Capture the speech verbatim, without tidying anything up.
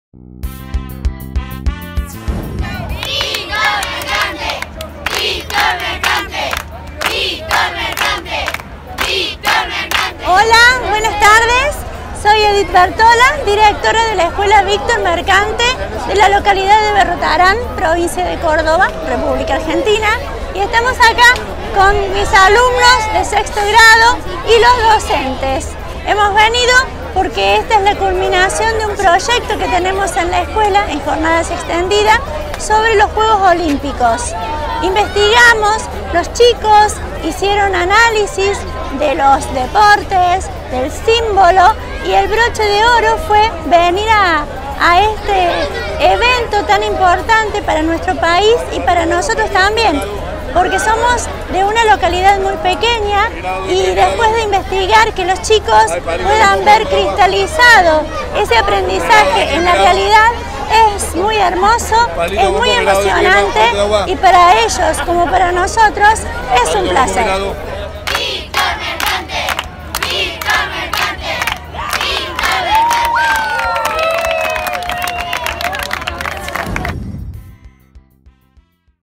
Hola, buenas tardes. Soy Edith Bertola, directora de la Escuela Víctor Mercante de la localidad de Berrotarán, provincia de Córdoba, República Argentina. Y estamos acá con mis alumnos de sexto grado y los docentes. Hemos venido porque esta es la culminación de un proyecto que tenemos en la escuela, en jornadas extendidas, sobre los Juegos Olímpicos. Investigamos, los chicos hicieron análisis de los deportes, del símbolo, y el broche de oro fue venir a, a este evento tan importante para nuestro país y para nosotros también, porque somos de una localidad muy pequeña y después de investigar que los chicos puedan ver cristalizado ese aprendizaje en la realidad es muy hermoso, es muy emocionante y para ellos como para nosotros es un placer.